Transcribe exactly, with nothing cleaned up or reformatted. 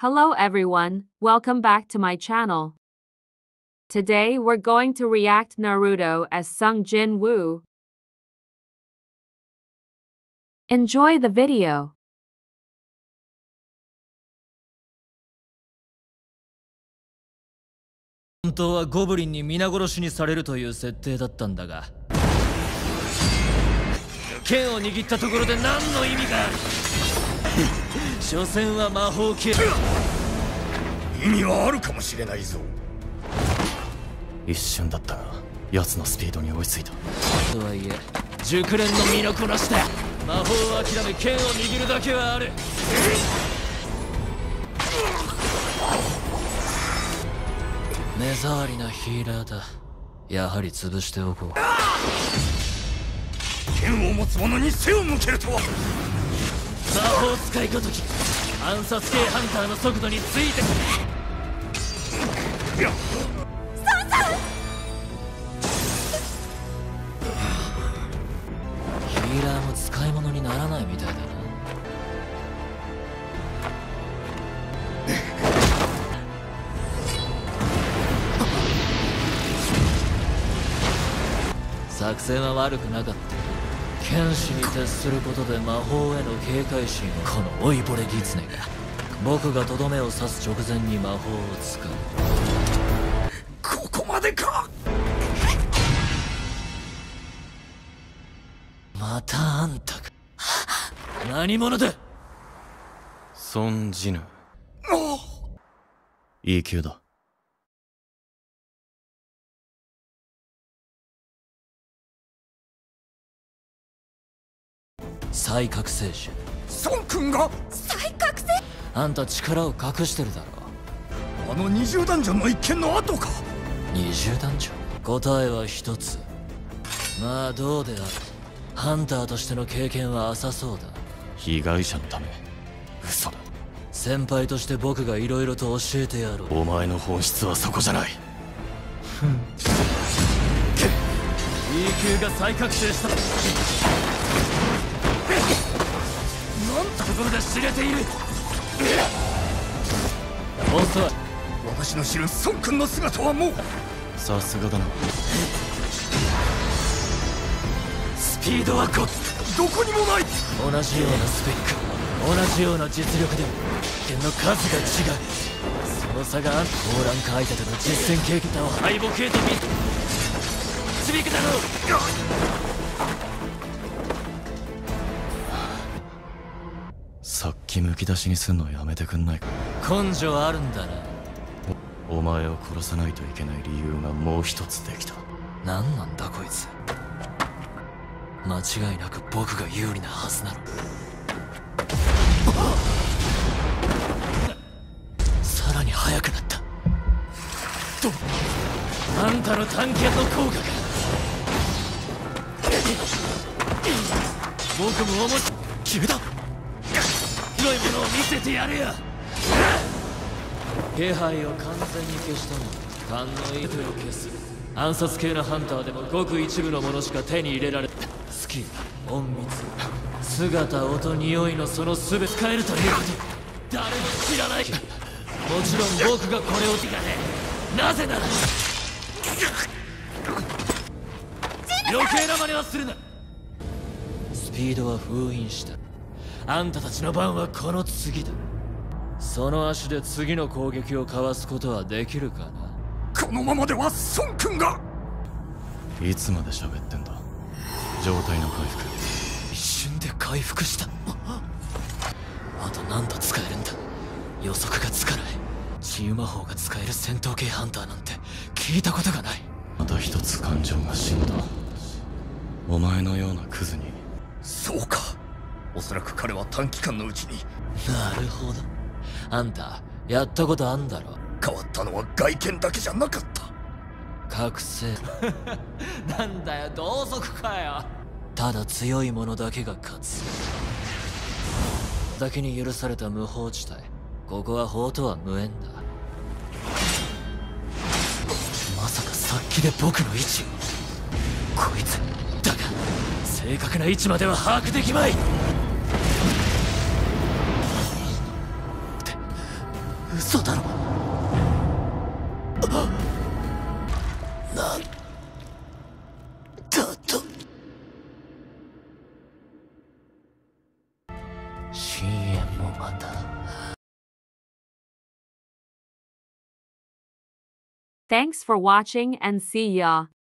Hello everyone, welcome back to my channel. Today we're going to react Naruto as Sung Jin Woo. Enjoy the video. 本当はゴブリンに皆殺しにされるという設定だったんだが、剣を握ったところで何の意味がある。所詮は魔法系。 意味はあるかもしれないぞ。 一瞬だったが奴のスピードに追いついた。 とはいえ熟練の身のこなしだ。魔法を諦め剣を握るだけはある。目障りなヒーラーだ。やはり潰しておこう。 剣を持つ者に背を向けるとは。 魔法使いごとき暗殺系ハンターの速度についてくれ。サンさん、ヒーラーも使い物にならないみたいだな。作戦は悪くなかった。剣士に徹することで魔法への警戒心を。この老いぼれ狐が僕がとどめを刺す直前に魔法を使う。 ここまでか。 またあんたか。何者だ。 ソンジヌ。いい級だ。再覚醒者。 孫君が再覚醒。 あんた力を隠してるだろう。 あの二重ダンジョンの一件の後か。 二重ダンジョン。答えは一つ。まあどうであれ、ハンターとしての経験は浅そうだ。 被害者のため。嘘だ。 先輩として僕が色々と教えてやろう。 お前の本質はそこじゃない。 ふん。E 級が再覚醒した。なんところで知れている。遅い。 私の知る孫君の姿はもう。 さすがだな。 スピードはこどこにもない。 同じようなスペック、同じような実力でも剣の数が違う。その差がある。高ランク相手との実戦経験を敗北へと導くだろう。 さっきむき出しにすんのやめてくんないか。 根性あるんだな。 おお前を殺さないといけない理由がもう一つできた。 何なんだこいつ。間違いなく僕が有利なはずなの。さらに速くなった。とあんたの探検の効果か。僕も思っ急だ。広いものを見せてやれや。気配を完全に消したの。勘の糸を消す。暗殺系のハンターでもごく一部のものしか手に入れられ。スキル、隠密、姿、音、匂いのその全て使えるということ、誰も知らない。もちろん僕がこれを手がね。なぜなら余計な真似はするな。スピードは封印した。あんたたちの番はこの次だ。その足で次の攻撃をかわすことはできるかな。 このままでは孫君が。 いつまで喋ってんだ。状態の回復。 一瞬で回復した。あと何度使えるんだ。予測がつかない。治癒魔法が使える戦闘系ハンターなんて聞いたことがない。 また一つ感情が死んだ。お前のようなクズに。 そうか。おそらく彼は短期間のうちに。 なるほど。あんたやったことあんだろ。 変わったのは外見だけじゃなかった。 覚醒なんだよ、同族かよ。ただ強い者だけが勝つだけに許された無法地帯。ここは法とは無縁だ。まさかさっきで僕の位置を。こいつだが正確な位置までは把握できまい。 嘘だろ。なんだと。深淵もまた。 Thanks for watching and see ya.